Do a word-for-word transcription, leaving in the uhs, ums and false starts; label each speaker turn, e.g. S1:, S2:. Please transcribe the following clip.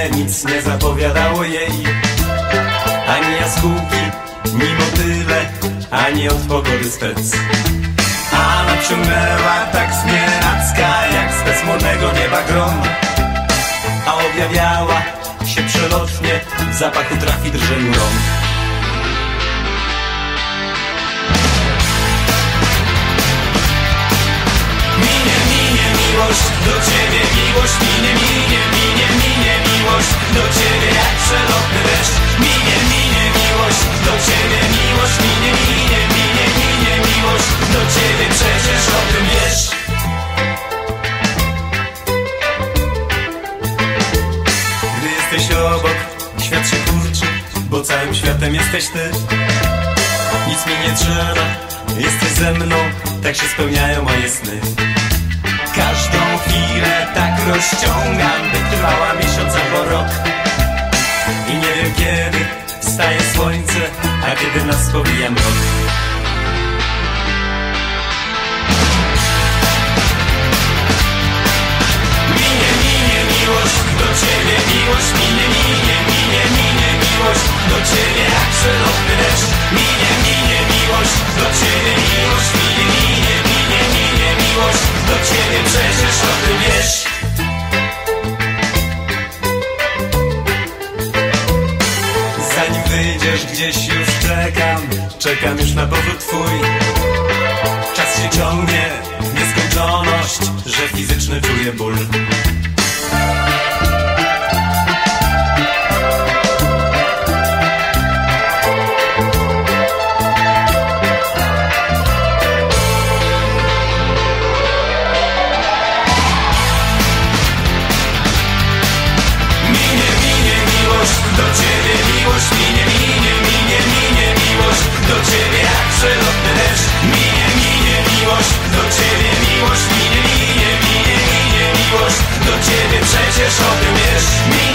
S1: ale nic nie zapowiadało jej. Ani jaskółki, ni motyle, ani od pogody spec. A nadciągnęła tak znienacka, jak z bezmornego nieba grom. A objawiała się przelotnie, w zapachu trafi drżeniu rąk. Minie, minie miłość, do ciebie miłość, minie, minie, minie, minie miłość, do ciebie jak przelotny deszcz. Minie, minie miłość, do ciebie miłość, minie, minie, minie, minie miłość, do ciebie przecież o tym wiesz. Gdy jesteś obok, świat się kurczy, bo całym światem jesteś ty. Nic mi nie trzeba, jesteś ze mną, tak się spełniają moje sny. Każdą chwilę tak rozciągam, by trwała miesiąc albo rok. I nie wiem kiedy wstaje słońce, a kiedy nas powija mrok. Minie, minie miłość, do ciebie miłość, minie, minie, minie, minie miłość, do ciebie jak przelotny deszcz. Minie, minie miłość, do ciebie miłość, minie, minie, minie, minie miłość, do ciebie przecież o tym wiesz. Zanim wyjdziesz gdzieś już czekam, czekam już na powrót twój. Czas się ciągnie w nieskończoność, że fizyczny czuję ból. Do ciebie miłość, minie, minie, minie, minie miłość, do ciebie jak przelotny deszcz. Minie, minie miłość, do ciebie miłość, minie, minie, minie, minie miłość, do ciebie przecież o tym wiesz.